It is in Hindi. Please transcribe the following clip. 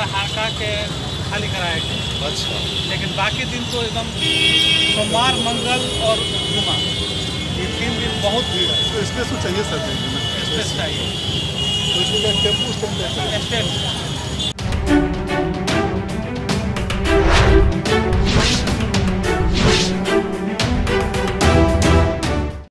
हड़का के खाली कराया गया। अच्छा। लेकिन बाकी दिन तो एकदम सोमवार, मंगल और जुमा, ये 3 दिन बहुत भीड़ है। तो स्पेस तो चाहिए सर, स्पेस चाहिए, तो इसमें टेम्पू स्टैंड स्टैंड